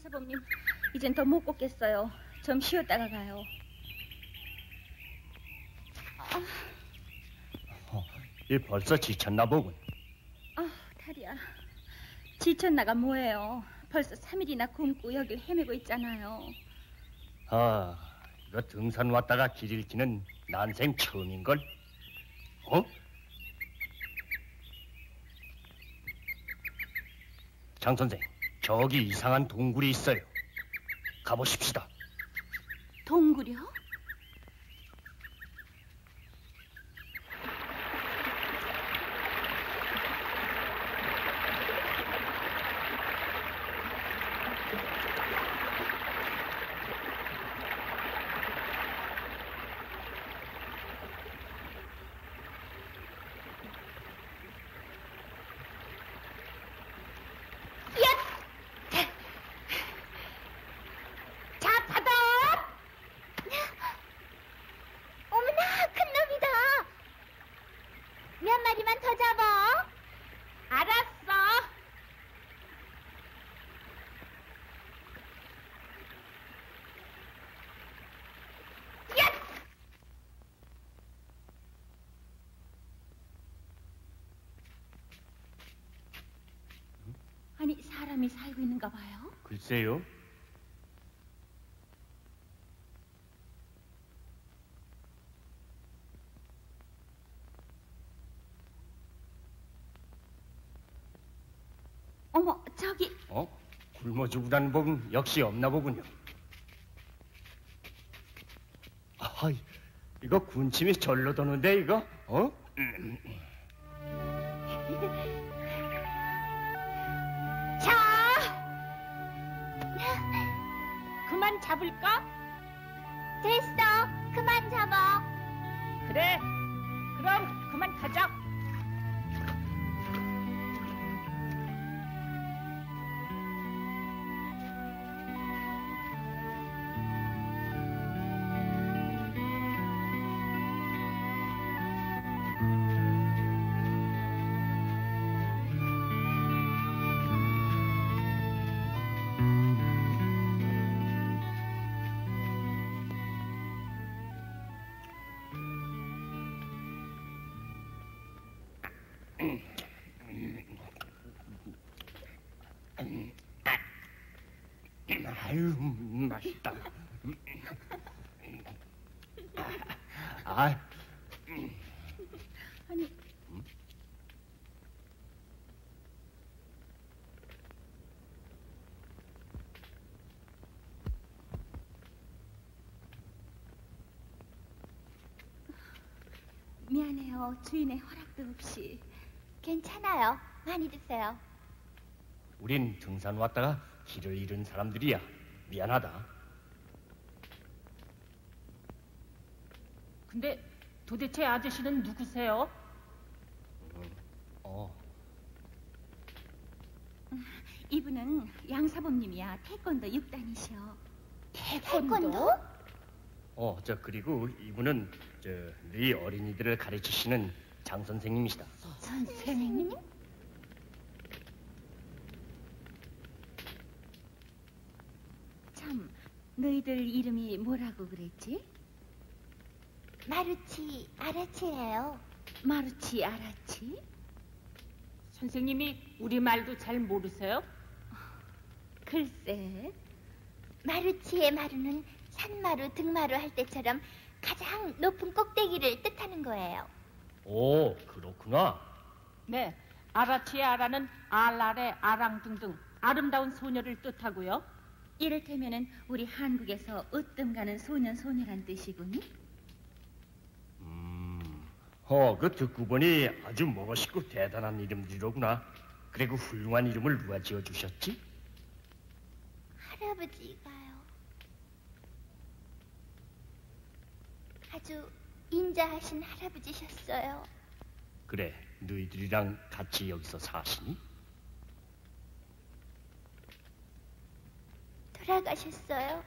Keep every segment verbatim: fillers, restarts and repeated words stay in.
양사범님, 이젠 더 못 걷겠어요. 좀 쉬었다가 가요. 아... 어, 이 벌써 지쳤나 보군. 아, 다리야. 지쳤나가 뭐예요. 벌써 삼 일이나 굶고 여길 헤매고 있잖아요. 아, 이거 등산 왔다가 길 잃기는 난생 처음인걸? 어? 장 선생, 저기 이상한 동굴이 있어요. 가보십시다. 동굴이요? 아니, 사람이 살고 있는가 봐요? 글쎄요. 어머, 저기. 어? 굶어 죽으라는 법은 역시 없나 보군요. 아, 이거 군침이 절로 도는데 이거? 어? 그만 잡을까? 됐어. 그만 잡아. 그래. 그럼 그만 가자. 아유, 맛있다. 아, 아니, 미안해요. 주인의 허락도 없이. 괜찮아요. 많이 드세요. 우린 등산 왔다가 길을 잃은 사람들이야. 미안하다. 근데 도대체 아저씨는 누구세요? 어. 이분은 양사범님이야. 태권도 육 단이셔. 태권도? 어, 저 그리고 이분은 저 너희 어린이들을 가르치시는 장 선생님이시다. 선생님? 참, 너희들 이름이 뭐라고 그랬지? 마루치, 아라치예요. 마루치, 아라치? 선생님이 우리말도 잘 모르세요? 글쎄. 마루치의 마루는 산마루, 등마루 할 때처럼 가장 높은 꼭대기를 뜻하는 거예요. 오, 그렇구나. 네, 아라치의 아라는 알랄의 아랑둥둥 아름다운 소녀를 뜻하고요. 이를테면은 우리 한국에서 으뜸 가는 소년 소녀란 뜻이군요. 음, 어, 그 듣고 보니 아주 멋있고 대단한 이름들이로구나. 그리고 훌륭한 이름을 누가 지어주셨지? 할아버지가요. 아주 인자하신 할아버지셨어요. 그래, 너희들이랑 같이 여기서 사시니? 돌아가셨어요.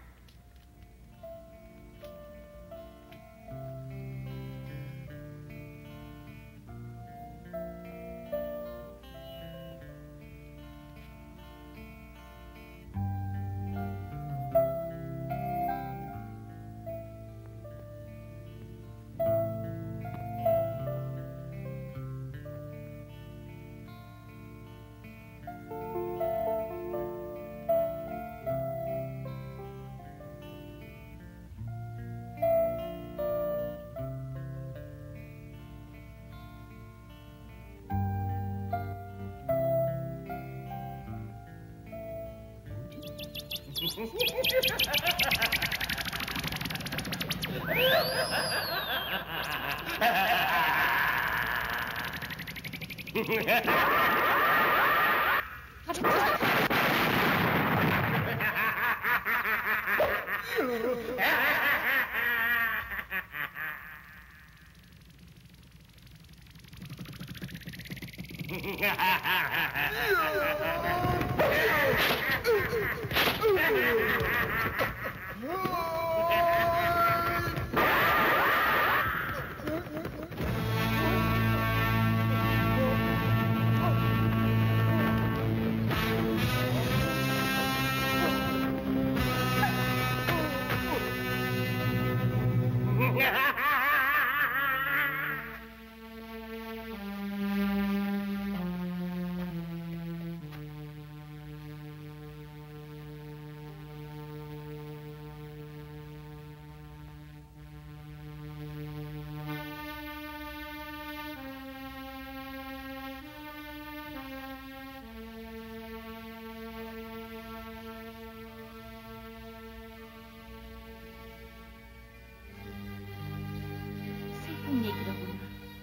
슬픈 얘기로구나.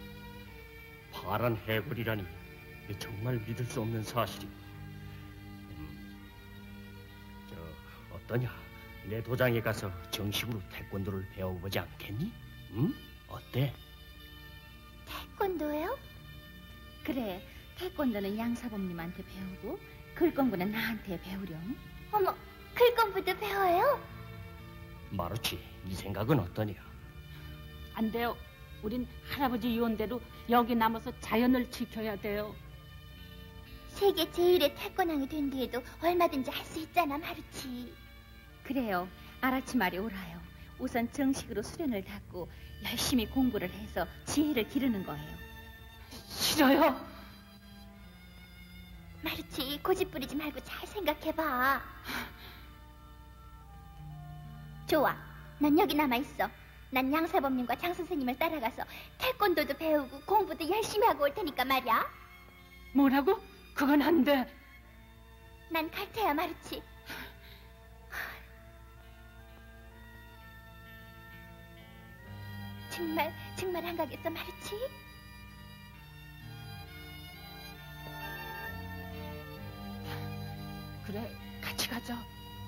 파란 해골이라니 이게 정말 믿을 수 없는 사실이. 음, 저 어떠냐? 내 도장에 가서 정식으로 태권도를 배워보지 않겠니? 응? 어때? 태권도요? 그래, 태권도는 양사범님한테 배우고 글공부는 나한테 배우렴. 어머, 글공부도 배워요? 마루치, 네 생각은 어떠냐? 안 돼요. 우린 할아버지 유언대로 여기 남아서 자연을 지켜야 돼요. 세계 제일의 태권왕이 된 뒤에도 얼마든지 할 수 있잖아, 마루치. 그래요, 아라치 말이 옳아요. 우선 정식으로 수련을 닫고 열심히 공부를 해서 지혜를 기르는 거예요. 싫어요. 마루치, 고집 부리지 말고 잘 생각해봐. 좋아, 난 여기 남아있어. 난 양사범님과 장 선생님을 따라가서 태권도도 배우고 공부도 열심히 하고 올 테니까 말이야. 뭐라고? 그건 안 돼. 난 갈 테야, 마루치. 정말, 정말 안 가겠어, 마루치? 그래, 같이 가자.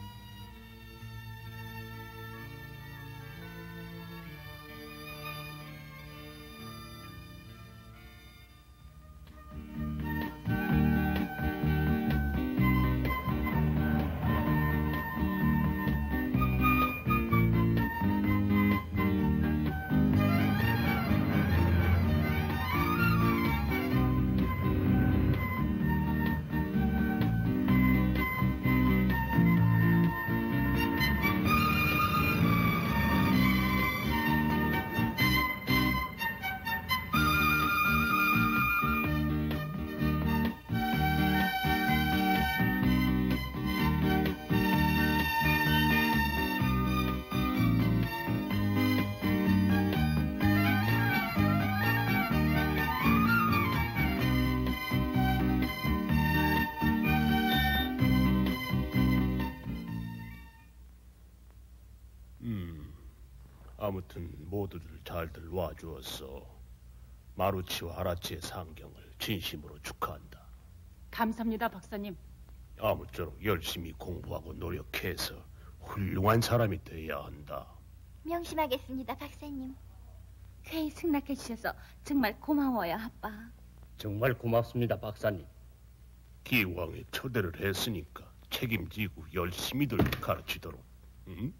아무튼 모두들 잘들 와주었어. 마루치와 아라치의 상경을 진심으로 축하한다. 감사합니다, 박사님. 아무쪼록 열심히 공부하고 노력해서 훌륭한 사람이 돼야 한다. 명심하겠습니다, 박사님. 회의 승낙해 주셔서 정말 고마워요, 아빠. 정말 고맙습니다, 박사님. 기왕에 초대를 했으니까 책임지고 열심히들 가르치도록. 응?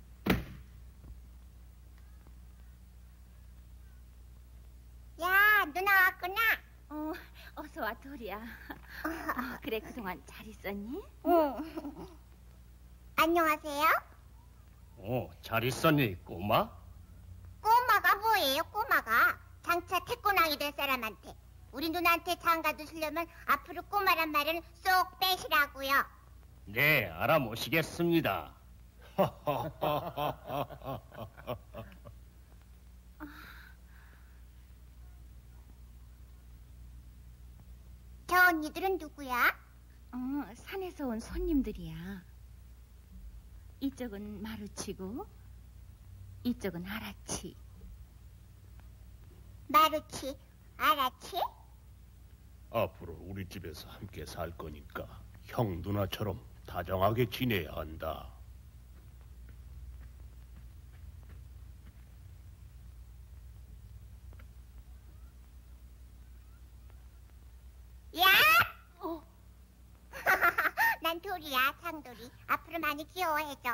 야, 누나 왔구나. 어, 어서 와, 도리야. 어, 그래, 그동안 잘 있었니? 응. 안녕하세요. 어, 잘 있었니, 꼬마? 꼬마가 뭐예요, 꼬마가? 장차 태권왕이 될 사람한테. 우리 누나한테 장가 두시려면 앞으로 꼬마란 말은 쏙 빼시라고요. 네, 알아모시겠습니다. 저 언니들은 누구야? 어, 산에서 온 손님들이야. 이쪽은 마루치고 이쪽은 아라치. 마루치, 아라치? 앞으로 우리 집에서 함께 살 거니까 형 누나처럼 다정하게 지내야 한다. 야! 어. 난 도리야, 장도리. 앞으로 많이 귀여워해줘.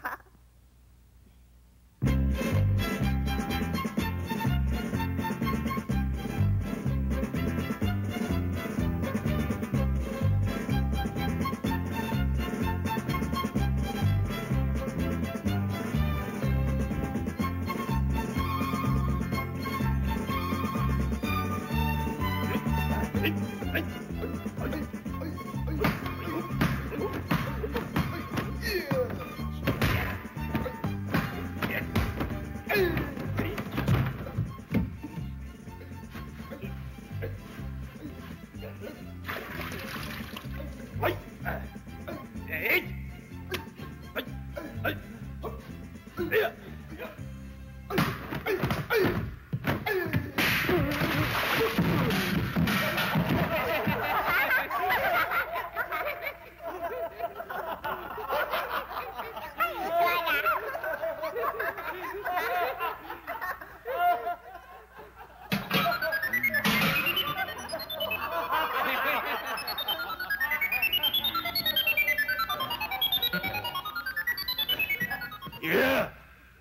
예!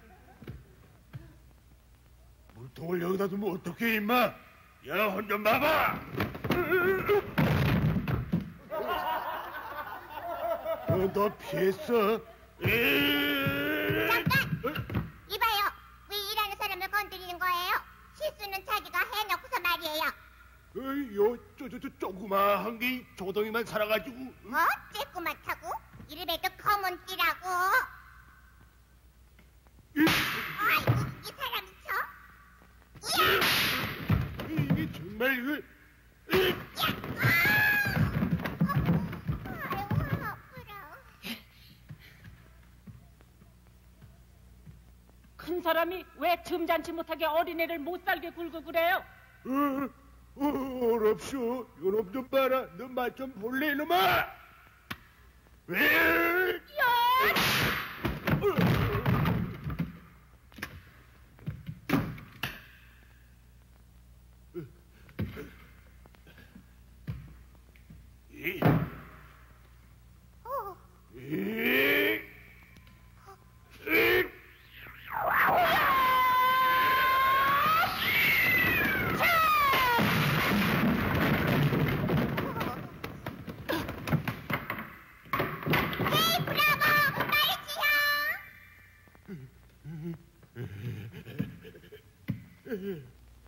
물통을 여기다 두면 어떡해, 임마? 야, 혼자 봐봐! 어, 너 피했어? 잠깐! 이봐요. 왜 일하는 사람을 건드리는 거예요? 실수는 자기가 해놓고서 말이에요. 어이, 요, 저, 저, 저, 조그마한 게 조덩이만 살아가지고. 뭐? 쬐꼬맣다고? 이름에도 검은 띠라고. 아이고, 이 사람 미쳐? 야! 이게 정말 이거. 아이고, 아프라. 큰 사람이 왜 점잖지 못하게 어린애를 못 살게 굴고 그래요? 어, 어, 어렵쇼. 요놈 좀 봐라. 너 맛 좀 볼래, 이놈아? 왜? 이, 어. 이, 이. 헤이, 브라보! 마르치 형!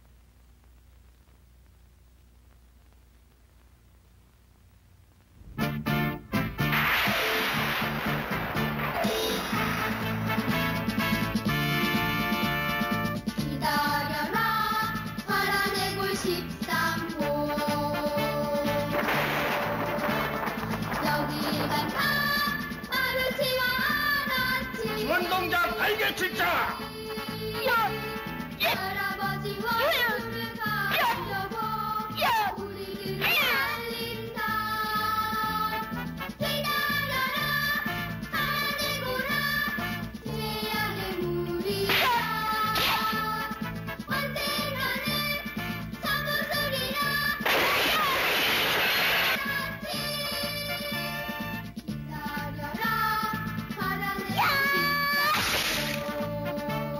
기다려라 파란해골 십삼 호 여기 간다 마루치와 아라치 원동장 발개 칠자! 할아버지와 술을 가려고 우리를 살린다 기다려라 파란해골아 태양의 물이야 언젠가는 사무소리라 기다려라 파란해골 십삼 호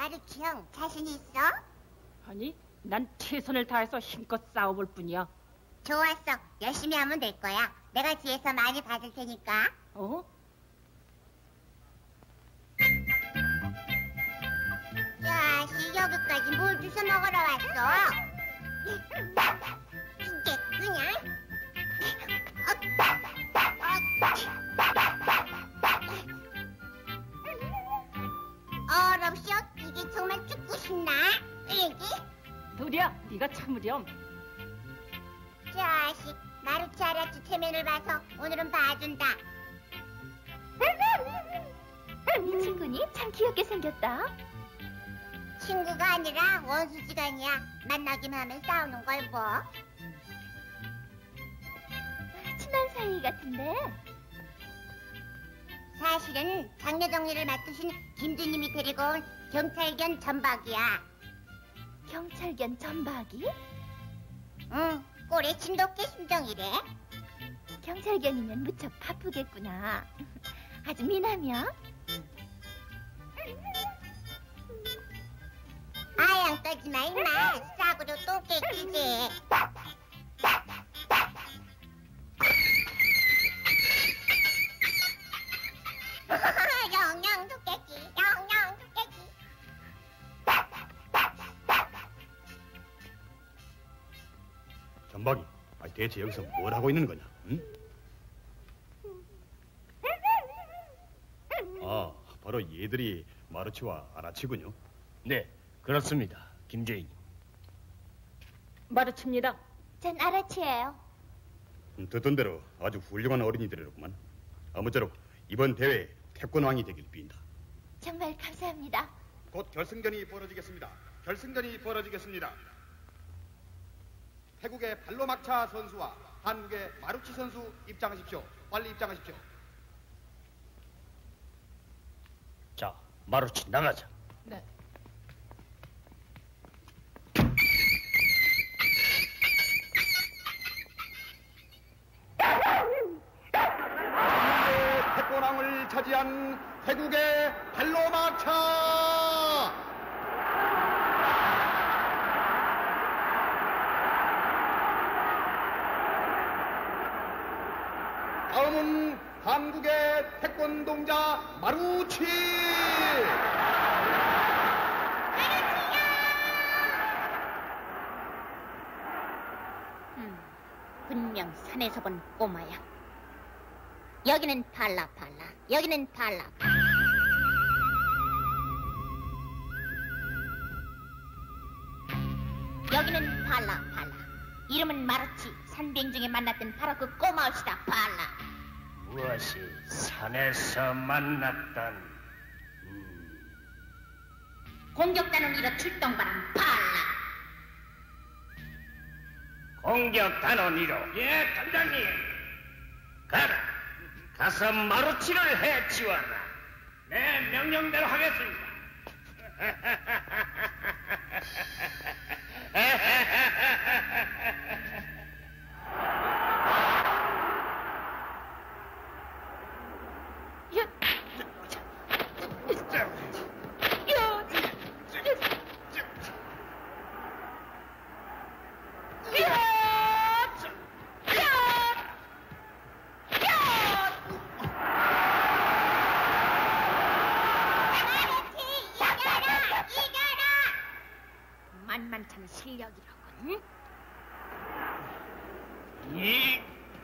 마루치 형 자신 있어? 아니, 난 최선을 다해서 힘껏 싸워볼 뿐이야. 좋았어. 열심히 하면 될 거야. 내가 뒤에서 많이 받을 테니까. 어? 자식, 여기까지 뭘 주워 먹으러 왔어? 이게 그냥? 어럽쇼? 이게 정말 죽고 싶나? 이게? 둘이야, 네가 참으렴. 자식, 마루치 아라치 체면을 봐서 오늘은 봐준다. 네 친구니 참 귀엽게 생겼다. 친구가 아니라 원수지간이야. 만나기만 하면 싸우는 걸 뭐. 친한 사이 같은데. 사실은 장례 정리를 맡으신 김주님이 데리고 온 경찰견 전박이야. 경찰견 전박이? 응, 꼴에 진돗개 심정이래. 경찰견이면 무척 바쁘겠구나. 아주 미남이야. 아양 떠지 마, 임마. 싸구려 똥개 끼지. 영영 두께지, 영영 두께지. 전박이, 아, 대체 여기서 뭘 하고 있는 거냐? 응? 아, 바로 얘들이 마루치와 아라치군요. 네, 그렇습니다. 김주인. 마루치입니다. 전 아라치예요. 음, 듣던 대로 아주 훌륭한 어린이들이로구만. 아무쪼록 이번 대회 태권왕이 되길 빈다. 정말 감사합니다. 곧 결승전이 벌어지겠습니다. 결승전이 벌어지겠습니다. 태국의 발로막차 선수와 한국의 마루치 선수 입장하십시오. 빨리 입장하십시오. 자, 마루치 나가자. 네. 태권왕을 차지한 태국의 발로막차! 다음은 한국의 태권동자 마루치! 음, 분명 산에서 본 꼬마야. 여기는 팔라팔라, 여기는 팔라팔라. 여기는 팔라팔라. 이름은 마루치. 산비행 중에 만났던 바로 그 꼬마 옷이다, 팔라. 무엇이 산에서 만났던 공격단원 이로 출동바람 팔라. 공격 단원 일 호. 예, 단장님. 가라. 가서 마루치를 해치워라. 네, 명령대로 하겠습니다. 만만찮은 실력이로군. 이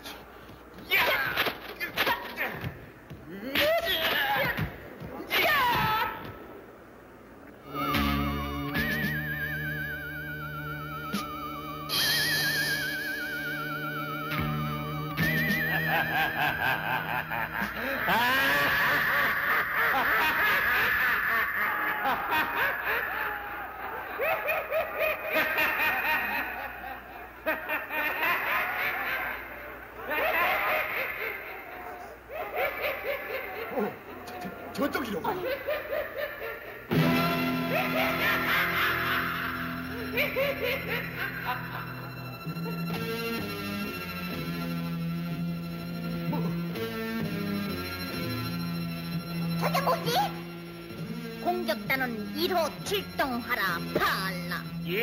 저쪽이로. 저게 뭐지? 공격 공격단은 일 호 출동하라. 팔라.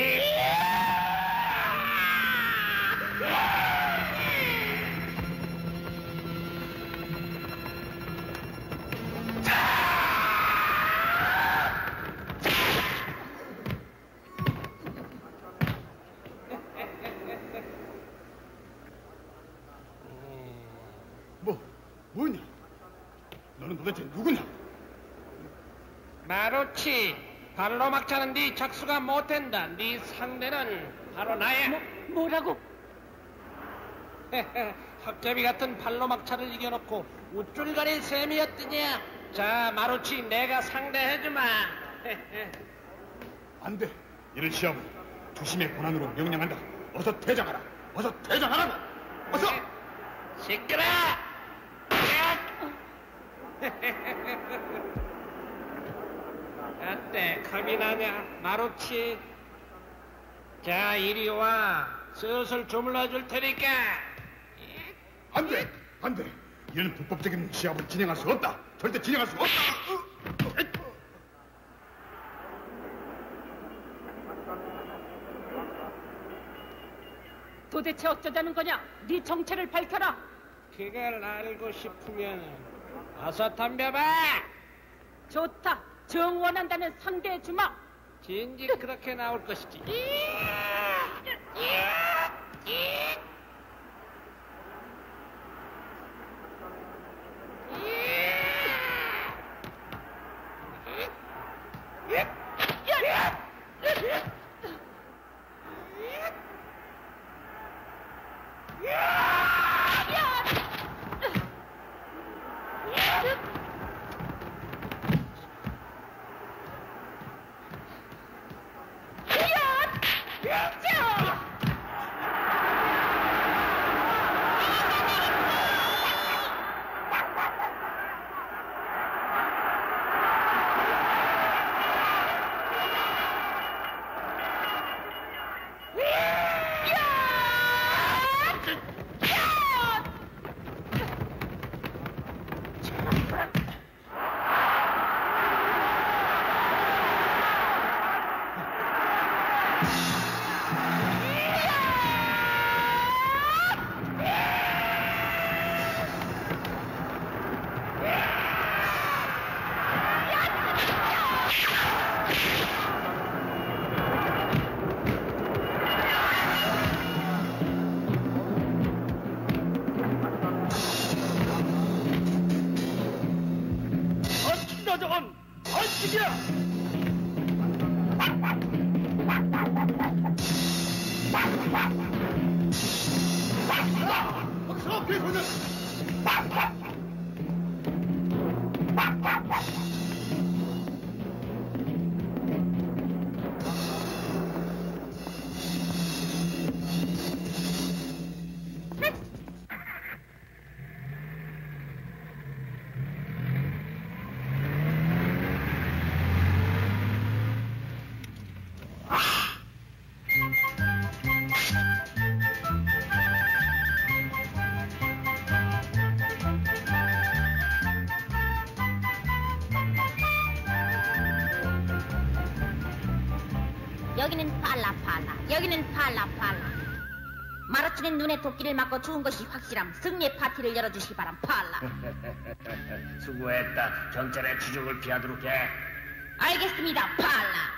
뭐, 뭐냐? 너는 도대체 누구냐? 마루치, 발로 막차는 네 적수가 못된다. 네 상대는 바로 나야. 뭐, 뭐라고? 헛개비 같은 발로 막차를 이겨놓고 우쭐 가린 셈이었더냐. 자, 마루치, 내가 상대해주마. 안 돼. 이런 시합은 투심의 권한으로 명령한다. 어서 퇴장하라. 어서 퇴장하라. 어서. 시끄러! 어때? 겁이 나냐, 마루치? 자, 이리 와. 슬슬 주물러 줄 테니까. 안 돼. 안 돼. 이런 불법적인 시합을 진행할 수 없다. 절대 진행할 수 없다. 도대체 어쩌자는 거냐? 네 정체를 밝혀라. 그걸 알고 싶으면 어서 덤벼봐. 좋다. 정 원한다면 상대해주마. 진지 그렇게 나올 것이지. 여기는 팔라팔라. 여기는 팔라팔라. 마루치는 눈에 도끼를 맞고 죽은 것이 확실함. 승리의 파티를 열어주시기 바람. 팔라. 수고했다. 경찰의 추적을 피하도록 해. 알겠습니다. 팔라.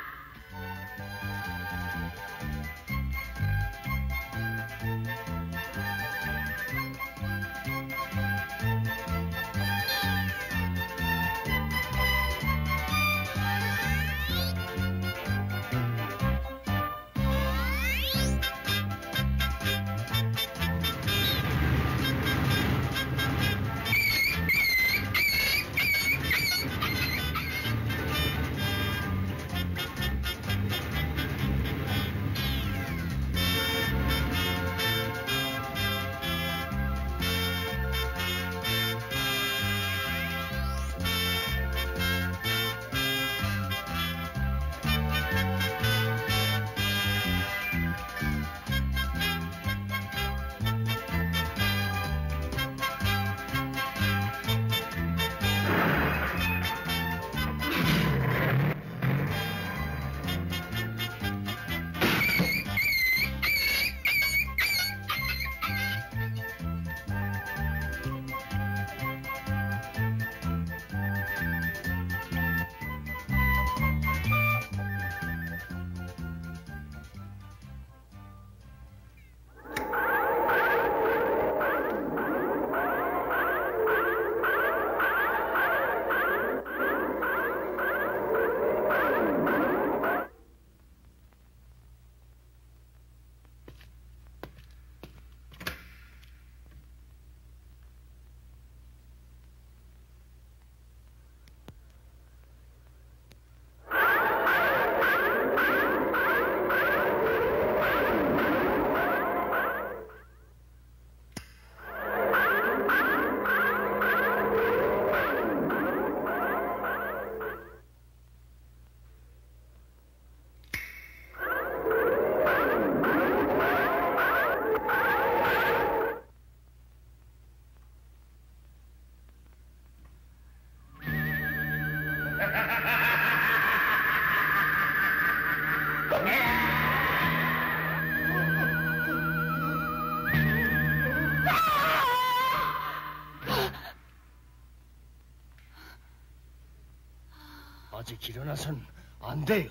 아직 일어나선 안 돼요.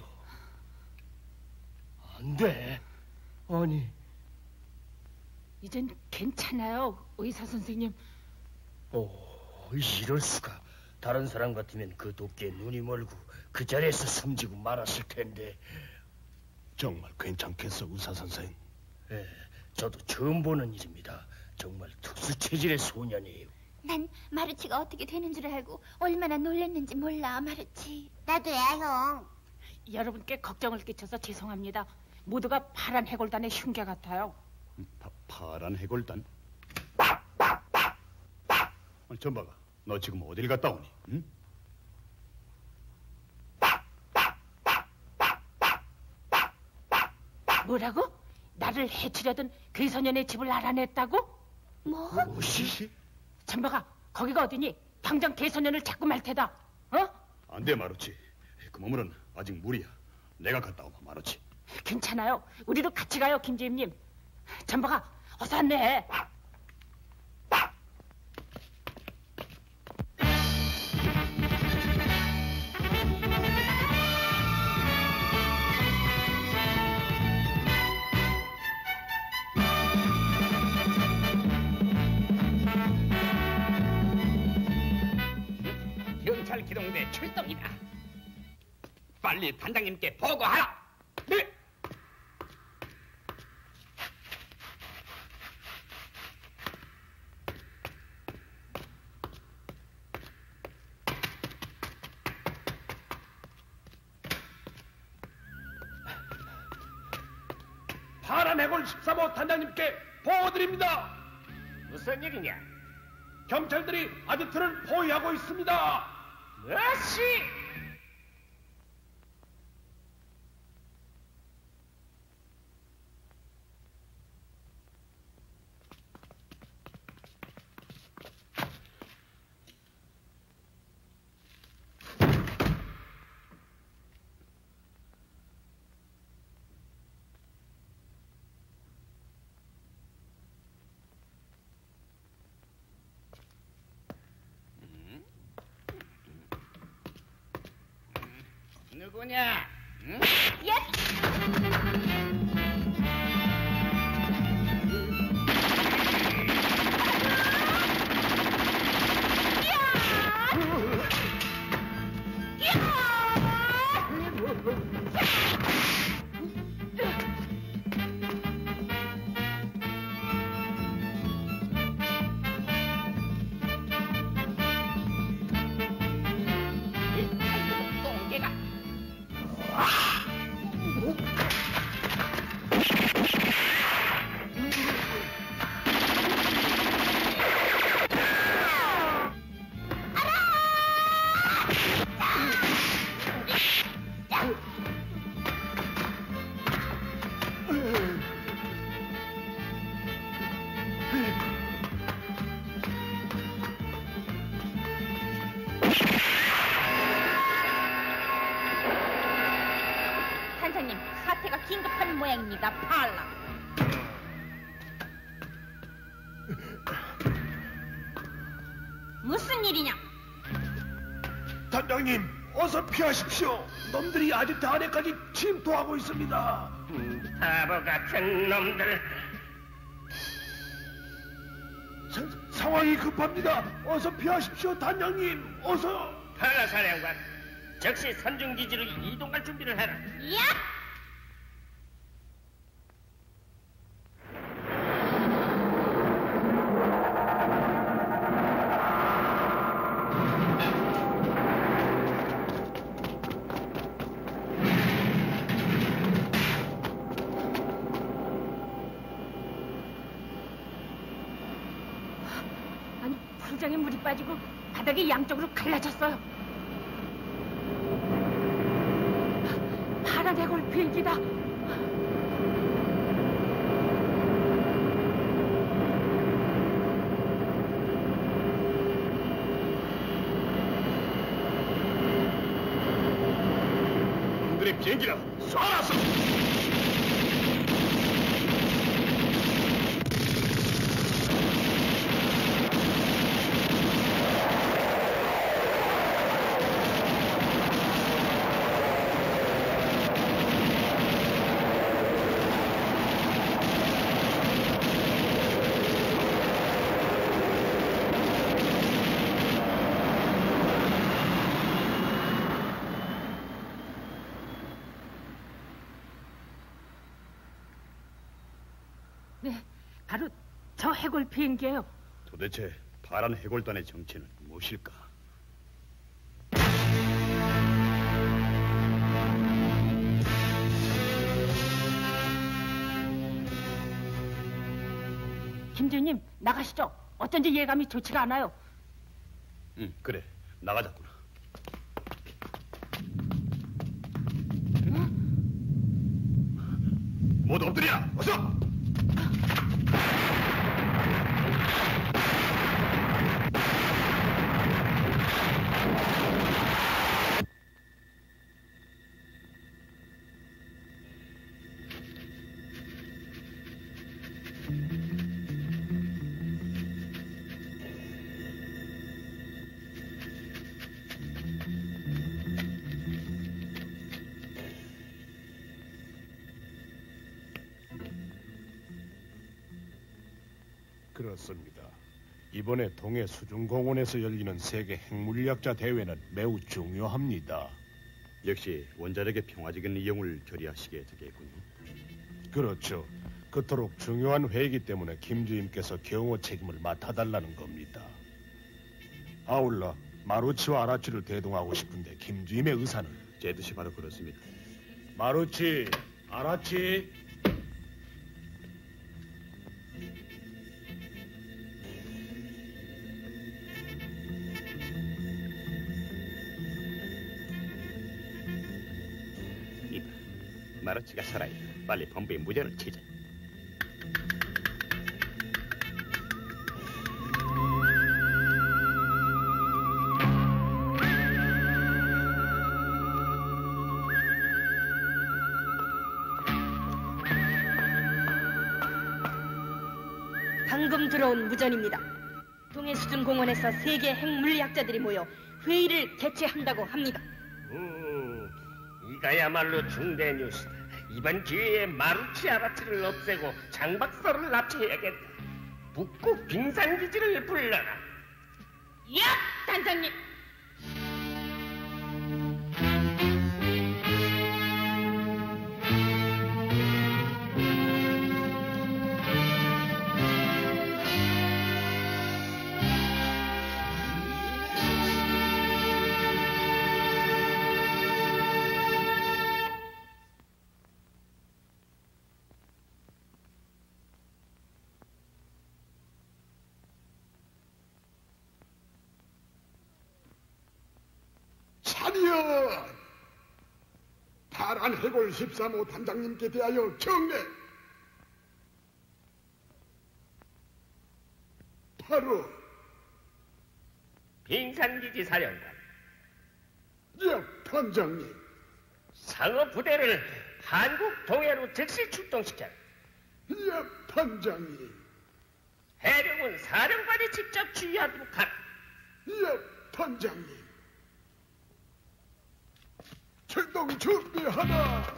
안 돼. 아니. 이젠 괜찮아요, 의사 선생님. 오, 이럴 수가. 다른 사람 같으면 그 도끼에 눈이 멀고 그 자리에서 숨지고 말았을 텐데. 정말 괜찮겠어, 의사 선생? 예, 저도 처음 보는 일입니다. 정말 특수 체질의 소년이에요. 난 마루치가 어떻게 되는 줄 알고 얼마나 놀랐는지 몰라, 마루치. 나도야, 형. 여러분께 걱정을 끼쳐서 죄송합니다. 모두가 파란 해골단의 흉계 같아요. 파, 파란 해골단? 아니, 전박아, 너 지금 어딜 갔다 오니? 응? 뭐라고? 나를 해치려던 그 소년의 집을 알아냈다고? 뭐? 무시? 전박아, 거기가 어디니? 당장 개소년을 찾고 말 테다. 어? 안 돼, 마루치. 그 머물은 아직 무리야. 내가 갔다 오마, 마루치. 괜찮아요. 우리도 같이 가요, 김주임님. 전박아, 어서 안내해. 경찰 기동대 출동이다. 빨리 단장님께 보고하라. 네. 파란 해골 십삼 호 단장님께 보고드립니다. 무슨 일이냐? 경찰들이 아지트를 포위하고 있습니다. 아씨! 누구냐? 응? 단장님, 사태가 긴급한 모양입니다. 팔라. 무슨 일이냐? 단장님, 어서 피하십시오. 놈들이 아지트 안에까지 침투하고 있습니다. 음, 바보 같은 놈들. 사, 상황이 급합니다. 어서 피하십시오, 단장님. 어서. 팔라 사령관, 즉시 산중기지로 이동할 준비를 해라. 야! 아니, 풀장에 물이 빠지고 바닥이 양쪽으로 갈라졌어요. 파란 해골 비행기다. 놈들의 비행기다. 쏴놨어. 바로 저 해골 비행기예요. 도대체 파란 해골단의 정체는 무엇일까? 김주인님 나가시죠. 어쩐지 예감이 좋지가 않아요. 응, 그래. 나가자꾸나. 모두 엎드려! 어서! 그렇습니다. 이번에 동해 수중공원에서 열리는 세계 핵물리학자 대회는 매우 중요합니다. 역시 원자력의 평화적인 이용을 결의하시게 되겠군요. 그렇죠. 그토록 중요한 회의이기 때문에 김주임께서 경호 책임을 맡아달라는 겁니다. 아울러 마루치와 아라치를 대동하고 싶은데 김주임의 의사는? 제 뜻이 바로 그렇습니다. 마루치, 아라치. 이봐, 마루치가 살아있다. 빨리 본부에 무전을 치자. 방금 들어온 무전입니다. 동해수중공원에서 세계 핵물리학자들이 모여 회의를 개최한다고 합니다. 음, 이가야말로 중대 뉴스다. 이번 기회에 마루치 아라치를 없애고 장박사를 납치해야겠다. 북극 빙산기지를 불러라. 야, 단장님! 차리여! 파란 해골 십삼 호 단장님께 대하여 경례! 바로 빙산기지 사령관. 예, 단장님. 상어 부대를 한국 동해로 즉시 출동시켜라. 예, 단장님. 해령은 사령관이 직접 주의하도록 하라. 예, 단장님. 출동 준비하라.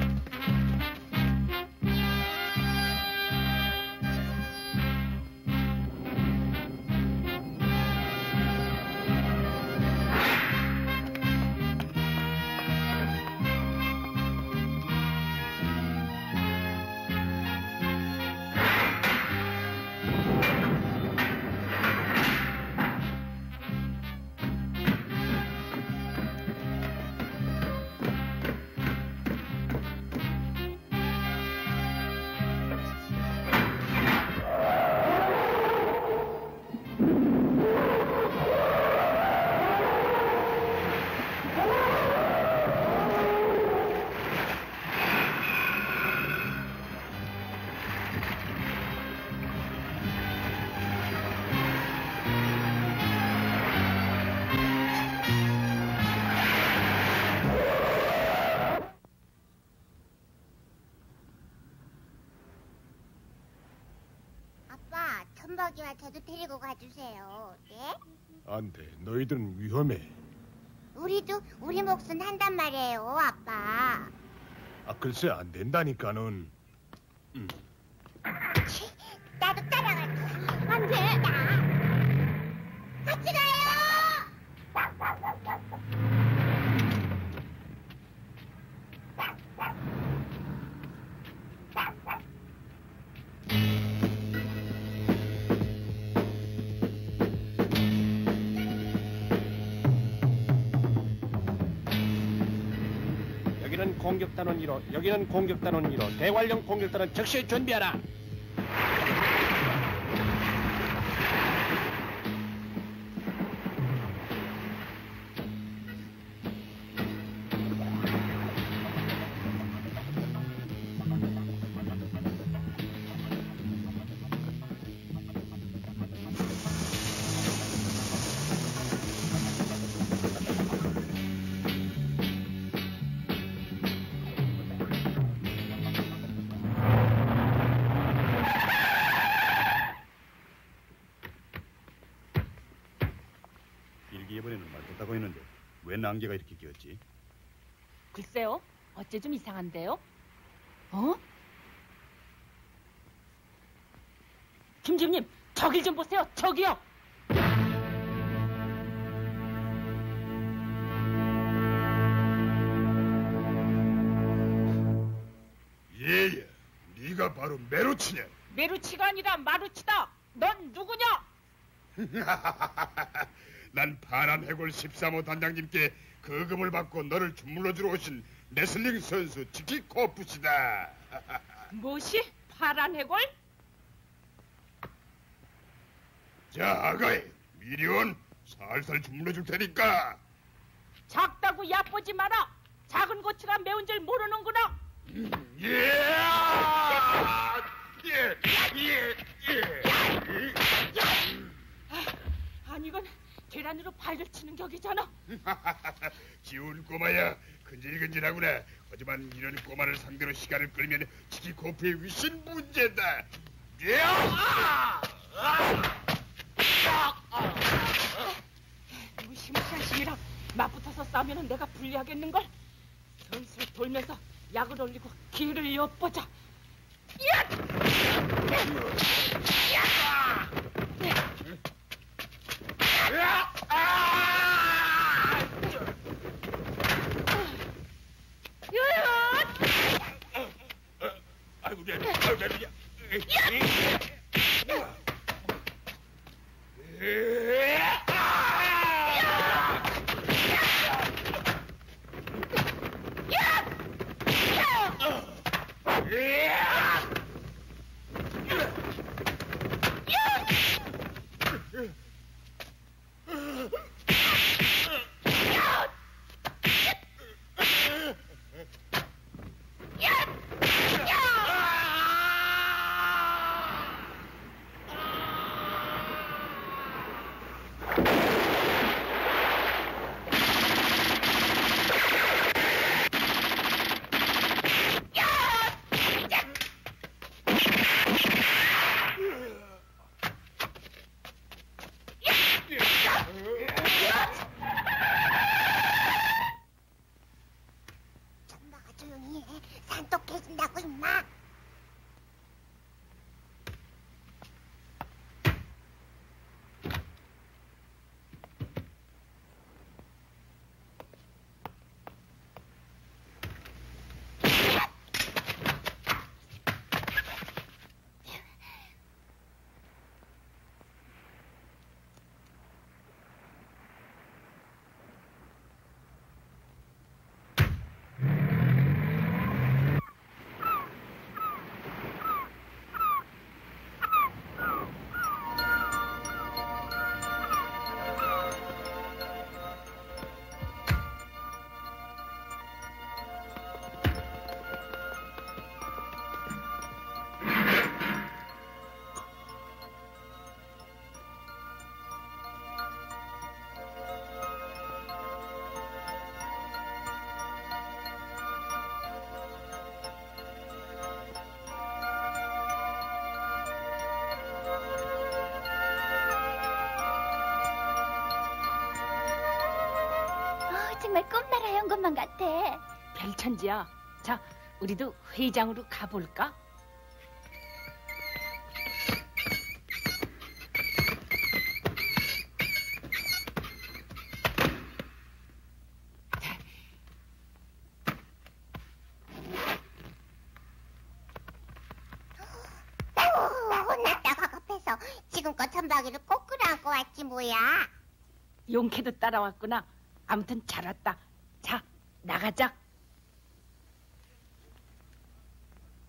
천박이와 저도 데리고 가주세요. 네? 안 돼. 너희들은 위험해. 우리도 우리 몫은 한단 말이에요, 아빠. 아, 글쎄 안 된다니까는. 음. 치, 나도 따라갈게. 안 돼. 나. 같이 가요. 여기는 공격단원 일 호, 여기는 공격단원 일 호. 대관령 공격단원 즉시 준비하라. 일기예본에는 말 좋다고 했는데 웬 안개가 이렇게 끼었지? 글쎄요, 어째 좀 이상한데요? 어? 김주임님, 저길 좀 보세요. 저기요. 얘야, 네가 바로 메루치냐? 메루치가 아니라 마루치다. 넌 누구냐? 난 파란 해골 십삼 호 단장님께 거금을 받고 너를 주물러주러 오신 레슬링 선수 지키코프시다. 무엇이? 파란 해골? 자, 아가이, 미리온 살살 주물러줄 테니까. 작다고 야쁘지 마라. 작은 고추가 매운 줄 모르는구나. 음, 예! 예! 예! 예! 아, 아니 이건 계란으로 발을 치는 격이잖아. 귀여운 꼬마야, 근질근질하구나. 하지만 이런 꼬마를 상대로 시간을 끌면 치키코프의 위신 문제다. 예! 아! 아! 무시무시한 신이랑 맞붙어서 싸우면 내가 불리하겠는걸. 슬슬 돌면서 약을 올리고 기회를 엿보자. 아이고, 내, 아이고, 내, 엄마가 조용히 해. 산독해진다고 임마. 정말 꿈나라 연것만 같아. 별천지야. 자, 우리도 회의장으로 가볼까? 혼났다 화갑해서 지금껏 천박이를 꼭 끌어안고 왔지 뭐야. 용케도 따라왔구나. 아무튼 잘 왔다. 자, 나가자.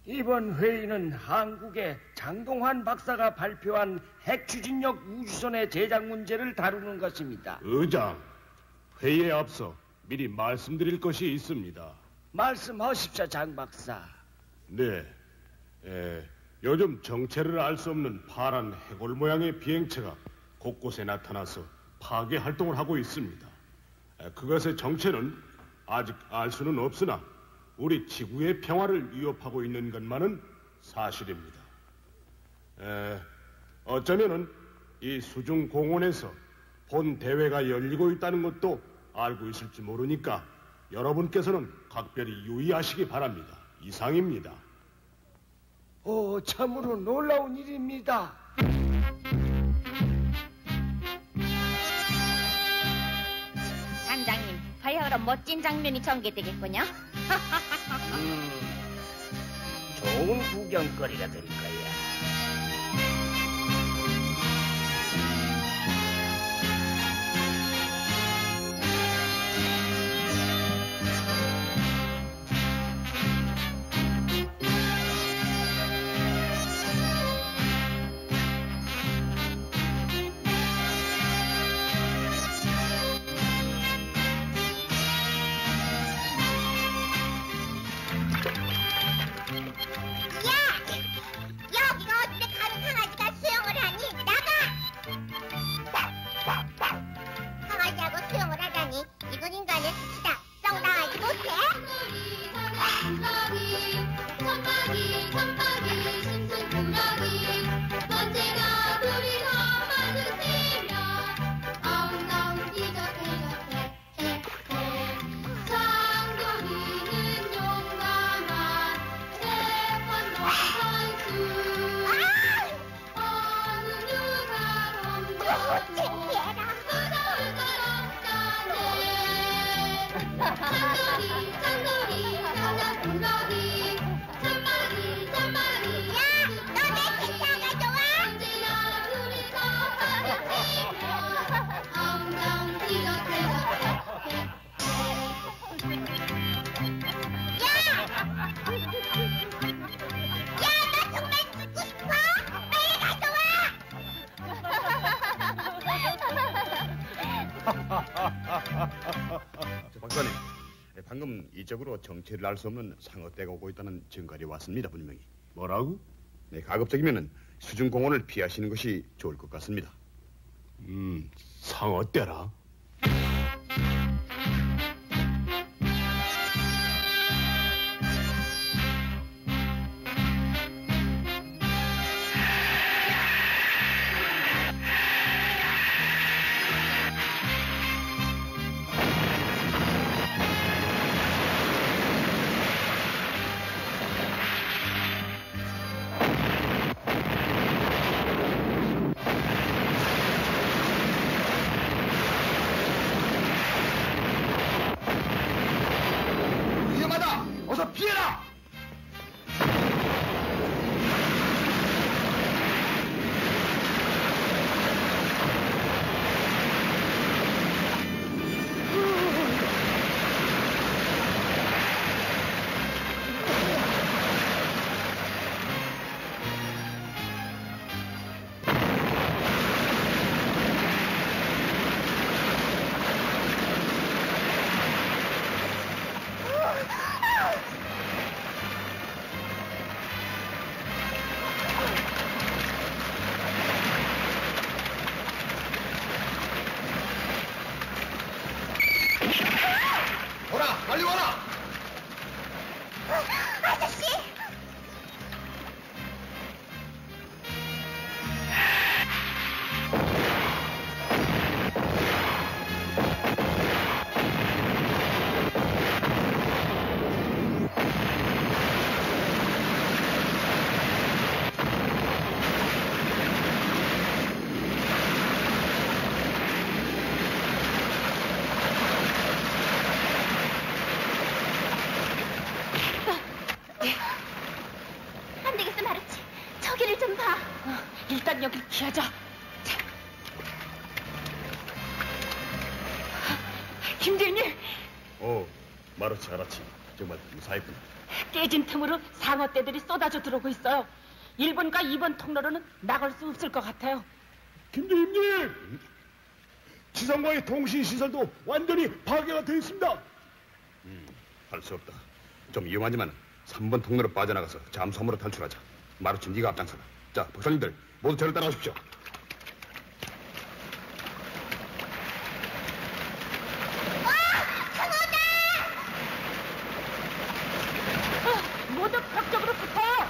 이번 회의는 한국의 장동환 박사가 발표한 핵추진력 우주선의 제작 문제를 다루는 것입니다. 의장, 회의에 앞서 미리 말씀드릴 것이 있습니다. 말씀하십시오, 장 박사. 네, 에, 요즘 정체를 알 수 없는 파란 해골 모양의 비행체가 곳곳에 나타나서 파괴 활동을 하고 있습니다. 에, 그것의 정체는 아직 알 수는 없으나 우리 지구의 평화를 위협하고 있는 것만은 사실입니다. 에, 어쩌면은 이 수중공원에서 본 대회가 열리고 있다는 것도 알고 있을지 모르니까 여러분께서는 각별히 유의하시기 바랍니다. 이상입니다. 오, 참으로 놀라운 일입니다. 단장님, 바야흐로 멋진 장면이 전개되겠군요. 음, 좋은 구경거리가 될 거야. 박사님, 방금 이쪽으로 정체를 알 수 없는 상어떼가 오고 있다는 증거리 왔습니다. 분명히. 뭐라고? 네, 가급적이면 수중공원을 피하시는 것이 좋을 것 같습니다. 음, 상어떼라? 빨리 와라! 아저씨! 안 되겠어, 마르치. 저기를 좀 봐. 어, 일단 여기 피하자. 자. 김대리. 오, 마르치 알았지. 정말 무사했구나. 깨진 틈으로 상어떼들이 쏟아져 들어오고 있어요. 일 번과 이 번 통로로는 나갈 수 없을 것 같아요. 김주임님! 지상과의 통신시설도 완전히 파괴가 되어 있습니다. 음, 할 수 없다. 좀 위험하지만 삼 번 통로로 빠져나가서 잠수함으로 탈출하자. 마루치, 네가 앞장서라. 자, 박사님들 모두 저를 따라오십시오. 모두 벽 쪽으로 붙어요.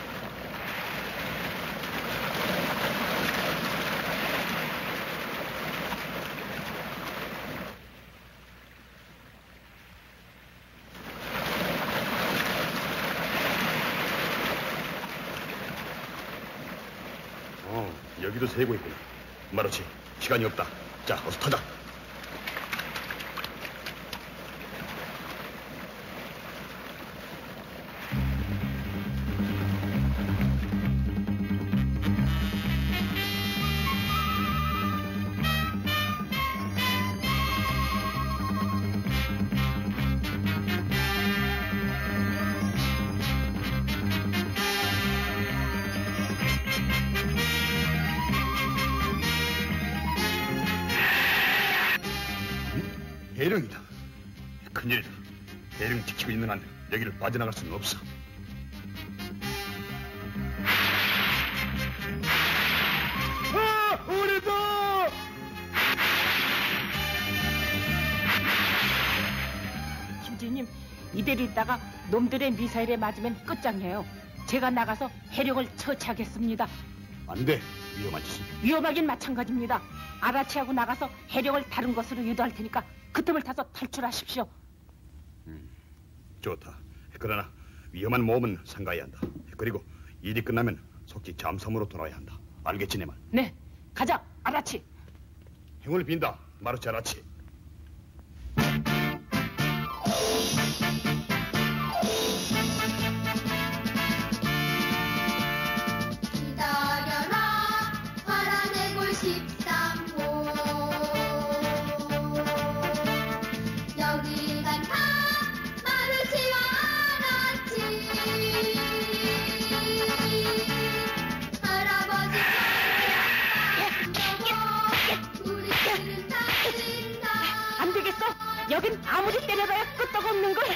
어, 여기도 새고 있구나. 마루치, 시간이 없다. 자, 어서 타자. 대령이다. 큰일이다. 대령이 지키고 있는 한 여기를 빠져나갈 수는 없어. 아, 우리도! 김주님, 이대로 있다가 놈들의 미사일에 맞으면 끝장이에요. 제가 나가서 해령을 처치하겠습니다. 안 돼. 위험한 짓은. 위험하긴 마찬가지입니다. 아라치하고 나가서 해령을 다른 곳으로 유도할 테니까 그 틈을 타서 탈출하십시오. 음, 좋다. 그러나 위험한 모험은 삼가야 한다. 그리고 일이 끝나면 속히 잠수함으로 돌아야 한다. 알겠지, 내 말? 네, 가자, 아라치. 행운을 빈다, 마루치 아라치. 기다려라 파란 해골 십삼 호 여기 간다 마루치와 아라치 할아버지 우리들은 다친다. 안 되겠어. 여긴 아무리 때려봐야 끄떡 없는 걸.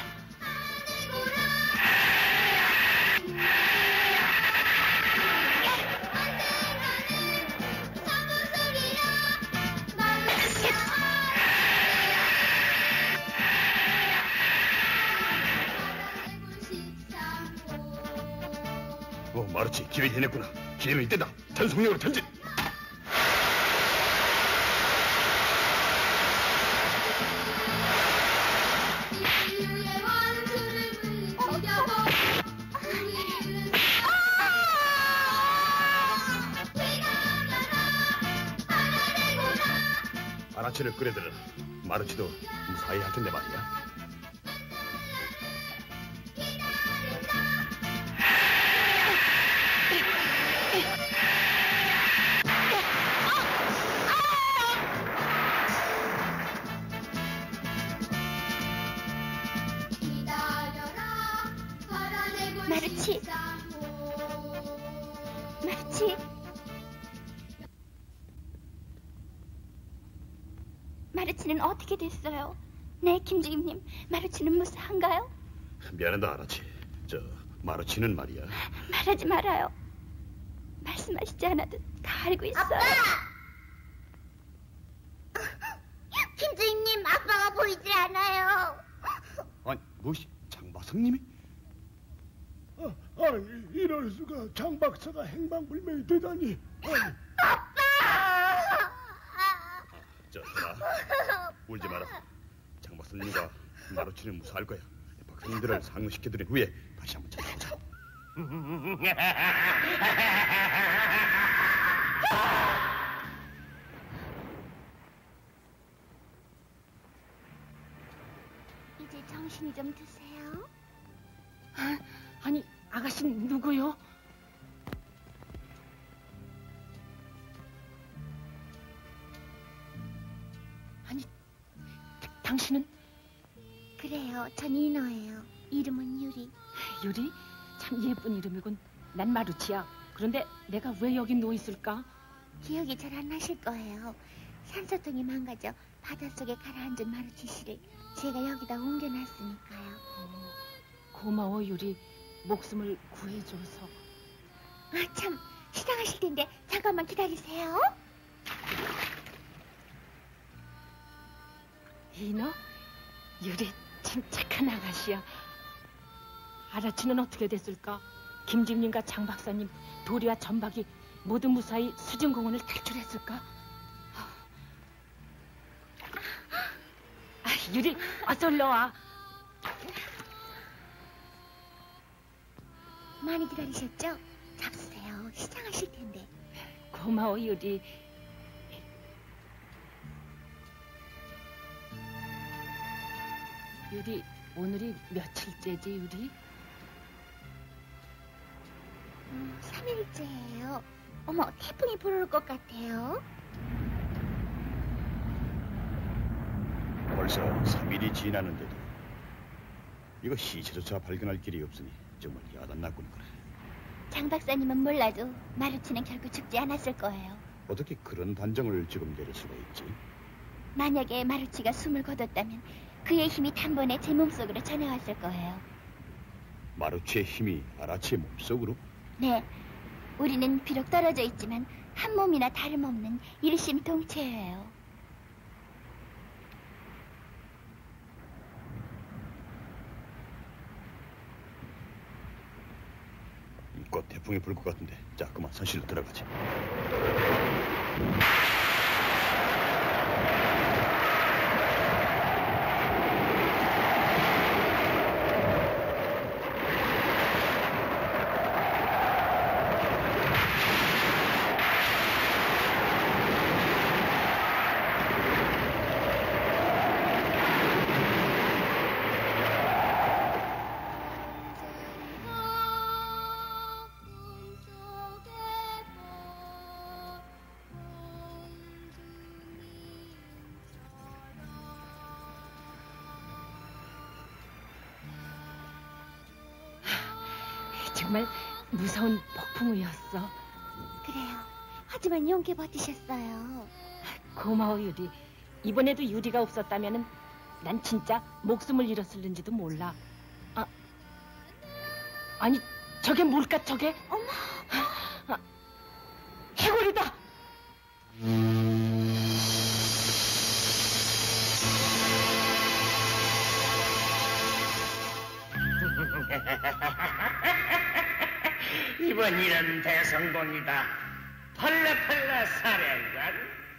어, 마루치, 기회 해냈구나. 기회는 이때다. 전속력으로 전진. 인류의 원수를 물리치려고 우리들은 아라치를 끌어들여. 마루치도 무사히 할 텐데 말이야. 마루치. 마루치. 마루치는 어떻게 됐어요? 네, 김주임님. 마루치는 무사한가요? 미안하다, 아라치. 저 마루치는 말이야. 말하지 말아요. 말씀하시지 않아도 다 알고 있어요. 아빠! 김주임님, 아빠가 보이질 않아요. 아니, 무엇이 장박사님이? 아, 아니, 이럴 수가. 장 박사가 행방불명이 되다니. 아니. 아빠! 저, 설아, 울지 마라. 장 박사님과 마루치는 무사할 거야. 박사님들을 상륙시켜드린 후에 다시 한번 찾아보자. 이제 정신이 좀 드세요. 아, 아니, 아가씨는 누구요? 아니, 다, 당신은? 그래요, 전 인어예요. 이름은 유리. 유리, 참 예쁜 이름이군. 난 마루치야. 그런데 내가 왜 여기 누워 있을까? 기억이 잘 안 나실 거예요. 산소통이 망가져 바닷속에 가라앉은 마루치 씨를 제가 여기다 옮겨놨으니까요. 어, 고마워 유리. 목숨을 구해줘서. 아, 참, 시장하실 텐데 잠깐만 기다리세요. 이너? 유리 참 착한 아가씨야. 아라치는 어떻게 됐을까? 김집님과 장 박사님, 도리와 전박이 모두 무사히 수증공원을 탈출했을까? 아, 유리, 어서 올라와. 많이 기다리셨죠? 잡수세요. 시장하실 텐데. 고마워 유리. 유리, 오늘이 며칠째지 유리? 음, 삼 일째예요. 어머, 태풍이 불어올 것 같아요. 벌써 삼 일이 지났는데도 이거 시체조차 발견할 길이 없으니 정말 야단났군. 그래. 장 박사님은 몰라도 마루치는 결국 죽지 않았을 거예요. 어떻게 그런 단정을 지금 내릴 수가 있지? 만약에 마루치가 숨을 거뒀다면 그의 힘이 단번에 제 몸속으로 전해왔을 거예요. 마루치의 힘이 아라치의 몸속으로? 네, 우리는 비록 떨어져 있지만 한 몸이나 다름없는 일심동체예요. 이곧 태풍이 불 것 같은데, 자, 그만 선실로 들어가자. 정말 무서운 폭풍우였어. 그래요. 하지만 용케 버티셨어요. 고마워 유리. 이번에도 유리가 없었다면은 난 진짜 목숨을 잃었을는지도 몰라. 아, 아니 저게 뭘까 저게? 어머, 아, 해골이다. 이번 일은 대성공이다. 펄레펄레 사령관.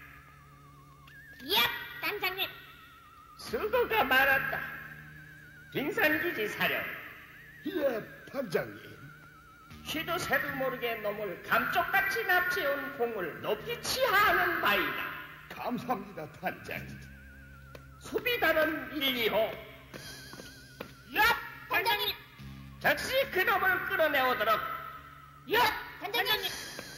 얍, 단장님. 수고가 많았다. 빙산기지 사령. 예, 단장님. 쉬도 새도 모르게 놈을 감쪽같이 납치해온 공을 높이 치하하는 바이다. 감사합니다, 단장님. 수비단은 일, 이 호. 얍, 단장님. 즉시 그놈을 끌어내오도록. 얍, 단장님.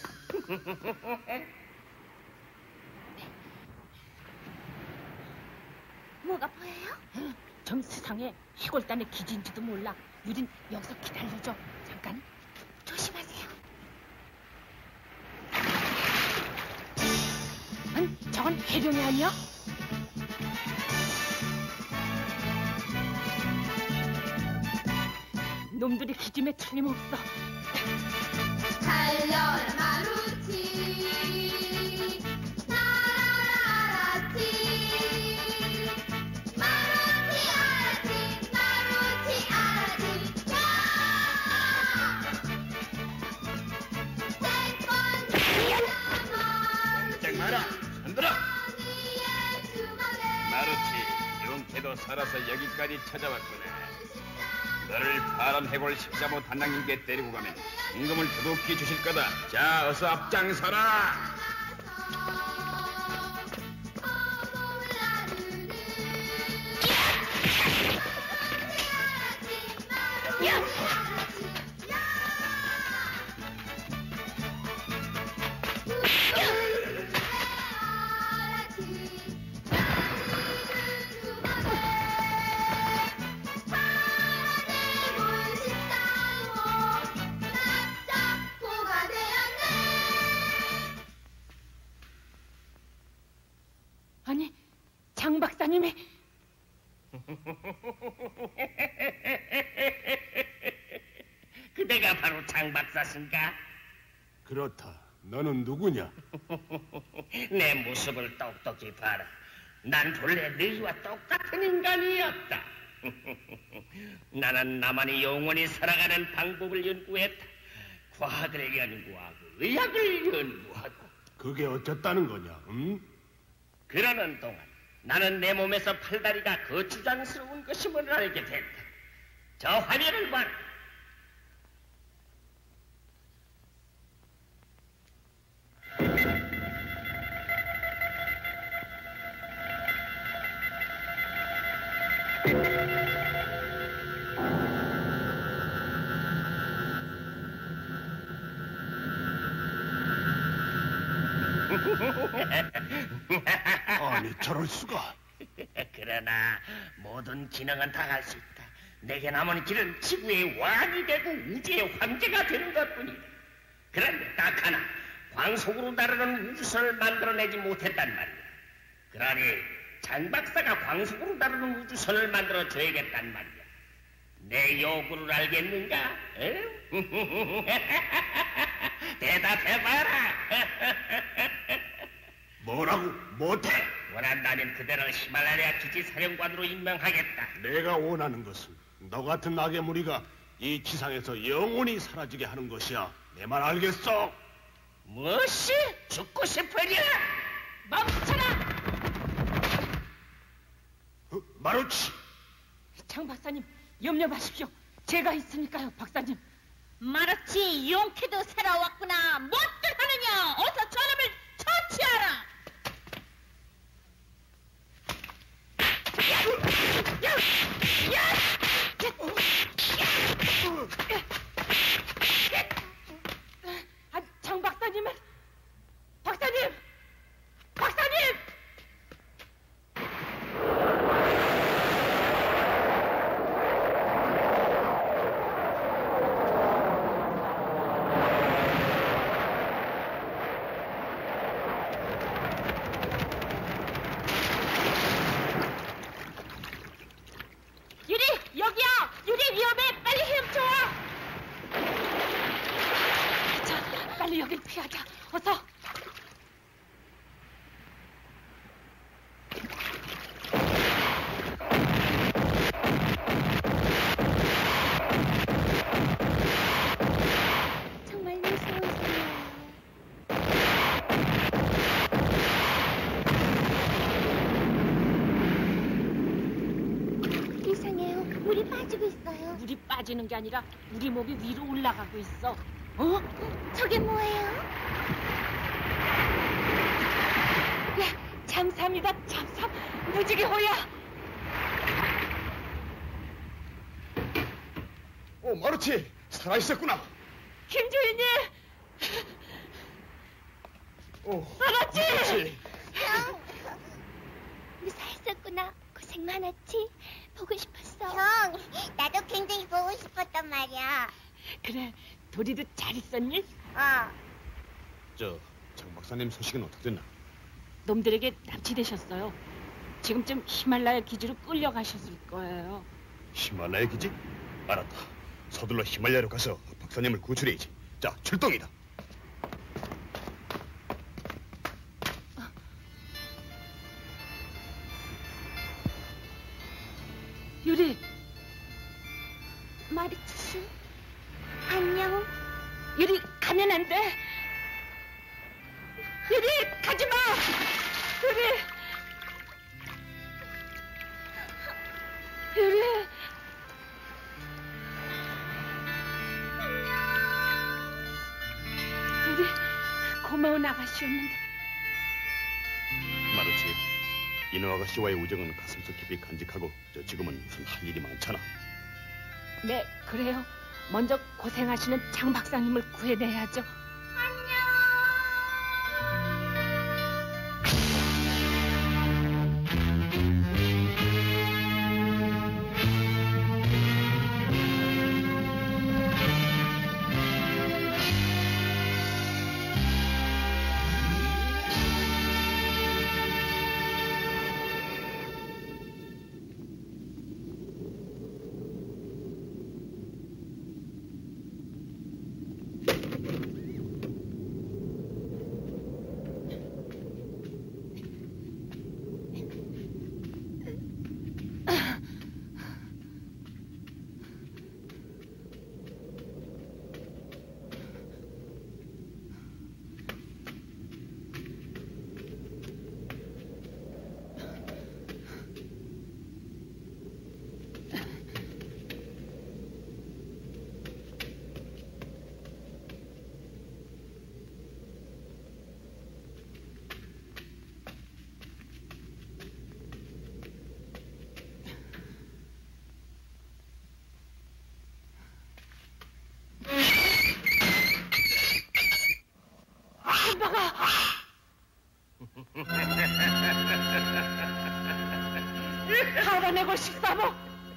뭐가 보여요? 좀 수상해. 해골단의 기지인지도 몰라. 유린 여기서 기다려줘. 잠깐. 조심하세요. 응? 저건 해룡이 아니야? 놈들이 기짐에 틀림없어. 달려라 마루치 나라라라치 마루치 아라치 마루치 아라치 야! 꼼짝 마라! 흔들어! 마루치, 용케도 살아서 여기까지 찾아왔구나. 너를 파란 해골 십삼 호 단장님께 데리고 가면 임금을 두둑히 주실 거다. 자, 어서 앞장서라. 장 박사님이 그대가 바로 장 박사신가? 그렇다. 너는 누구냐? 내 모습을 똑똑히 봐라. 난 본래 너희와 똑같은 인간이었다. 나는 나만이 영원히 살아가는 방법을 연구했다. 과학을 연구하고 의학을 연구하고. 그게 어쨌다는 거냐? 응? 그러는 동안 나는 내 몸에서 팔다리가 거추장스러운 것임을 알게 됐다. 저 화면을 봐라. 아니, 저럴 수가. 그러나 모든 기능은 다 할 수 있다. 내게 남은 길은 지구의 왕이 되고 우주의 황제가 되는 것뿐이다. 그런데 딱 하나, 광속으로 나르는 우주선을 만들어내지 못했단 말이야. 그러니 장 박사가 광속으로 나르는 우주선을 만들어줘야겠단 말이야. 내 요구를 알겠는가? 대답해봐라. 뭐라고? 못해? 원한다면 그대를 히말라야 기지 사령관으로 임명하겠다. 내가 원하는 것은 너 같은 악의 무리가 이 지상에서 영원히 사라지게 하는 것이야. 내 말 알겠어? 무엇이? 죽고 싶으냐? 멈춰라! 어, 마루치! 장 박사님, 염려 마십시오. 제가 있으니까요, 박사님. 마르치, 용케도 살아왔구나. 무엇들 하느냐? 어서 저놈을 처치하라. 아, 장 박사님은 박사님! 박사님! 유리, 여기야! 유리 위험해! 빨리 헤엄쳐와! 자, 빨리 여길 피하자. 어서! 정말 무서우세요. 이상해요. 물이 빠지고 있어요. 물이 빠지는 게 아니라 우리 몸이 위로 올라가고 있어. 어? 저게 뭐예요? 야, 잠삼이다, 잠삼. 무지개호야. 오, 마루치, 살아있었구나. 김주인님. 오, 마루치. 마루치. 형, 무사했었구나. 고생 많았지? 보고 싶었어. 형, 나도 굉장히 보고 싶었단 말이야. 그래, 도리도 잘 있었니? 어. 저, 장 박사님 소식은 어떻게 됐나? 놈들에게 납치되셨어요. 지금쯤 히말라야 기지로 끌려가셨을 거예요. 히말라야 기지? 알았다. 서둘러 히말라야로 가서 박사님을 구출해야지. 자, 출동이다. 유리. 마르치 씨, 안녕. 유리, 가면 안 돼. 유리, 가지 마. 유리. 유리. 유리, 고마운 아가씨였는데. 마르치, 이노 아가씨와의 우정은 가슴속 깊이 간직하고 저 지금은 무슨 할 일이 많잖아. 네, 그래요. 먼저 고생하시는 장 박사님을 구해내야죠. 파란 해골 십삼호.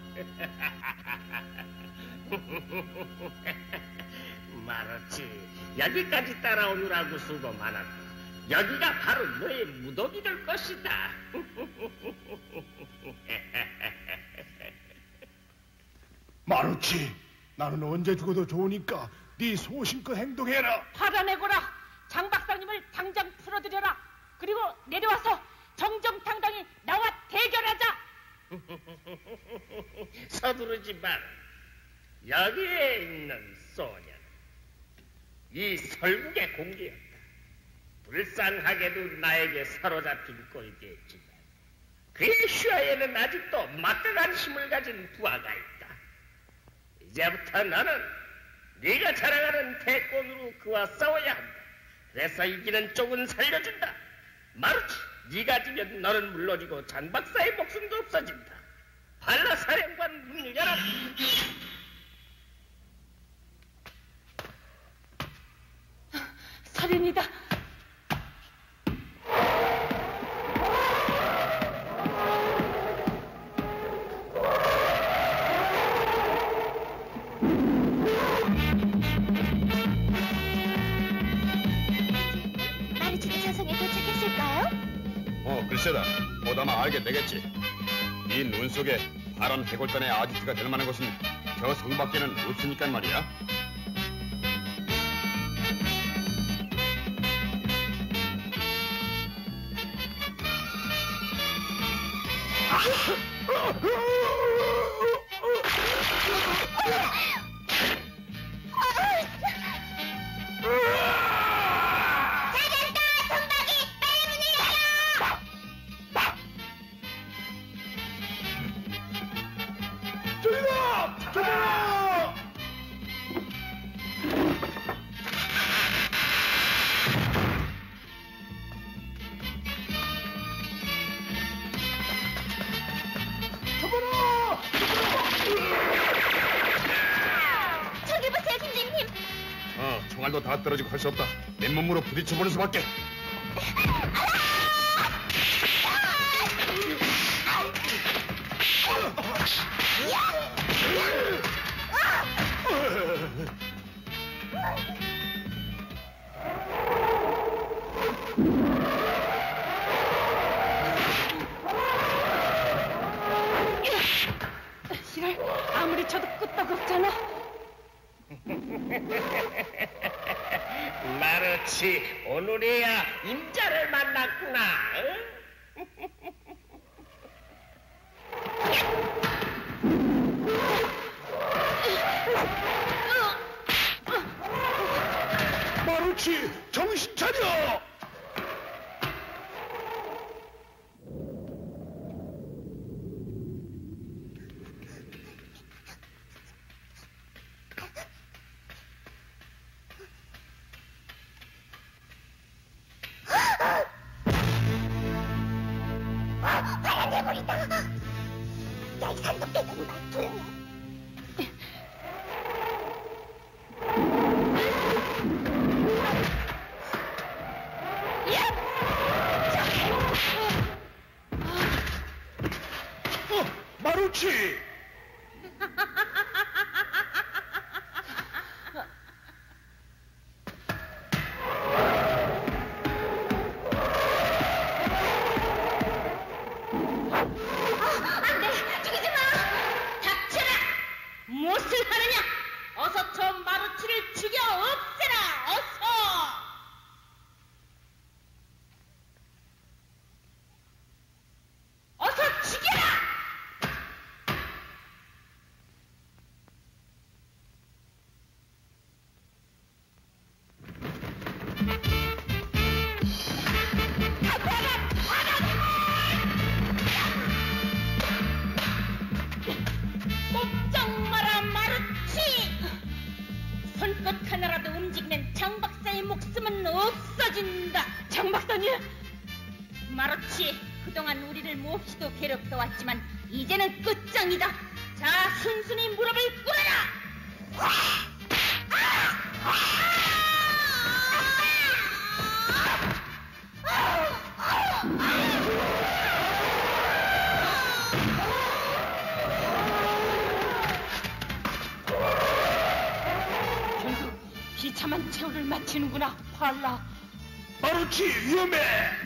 마르치, 여기까지 따라오느라고 수고 많았다. 여기가 바로 너의 무덤이 될 것이다. 마루치, 나는 언제 죽어도 좋으니까 네 소신껏 행동해라. 파란 해골아, 장 박사님을 당장 풀어드려라. 그리고 내려와서 정정당당히 나와 대결하자. 서두르지 마라. 여기에 있는 소녀는 이 설국의 공주였다. 불쌍하게도 나에게 사로잡힌 꼴이 되었지만 그의 슈아에는 아직도 막강한 힘을 가진 부하가 있다. 이제부터 너는 네가 자랑하는 태권으로 그와 싸워야 한다. 그래서 이기는 쪽은 살려준다. 마루치, 네가 지면 너는 물론이고 장 박사의 목숨도 없어진다. 발라 사령관 문을 열어라. 살인이다. 마루치도 저성에 도착했을까요? 어, 글쎄다. 보다마 알게 되겠지. 이 눈 속에 파란 해골단의 아지트가 될 만한 것은 저 성밖에는 없으니까 말이야. 저기 보세요, 선생님. 어, 총알도 다 떨어지고 할 수 없다. 맨몸으로 부딪혀보는 수밖에. 시랄, 아무리 쳐도 끄떡없잖아. 마르치, 오늘이야 임자를 만났구나. 응? 마루치, 정신 차려! 파란 해골이다. 야, 이 산독대장이 말투야. 어, 마루치! 무엇을 하느냐? 어서 저 마루치를 죽여 없애라. 어서. 어서 죽여라. 꼼짝 마라, 마루치. 손끝 하나라도 움직이면 장 박사의 목숨은 없어진다. 장 박사님! 마루치, 그동안 우리를 몹시도 괴롭혀 왔지만 이제는 끝장이다. 자, 순순히 무릎을 꿇어라. 비참한 최후를 마치는구나, 팔라. 마루치, 위험해!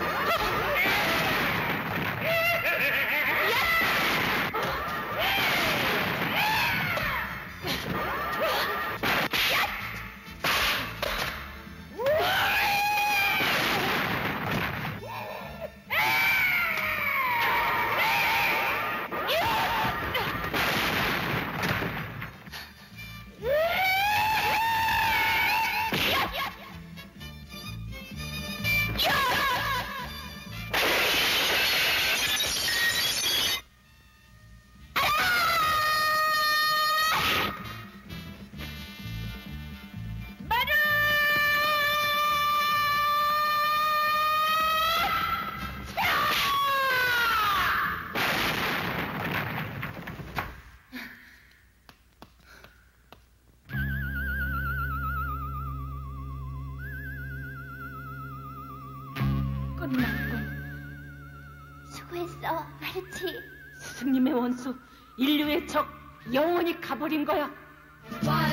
수고했어, 마루치. 스승님의 원수, 인류의 적, 영원히 가버린 거야.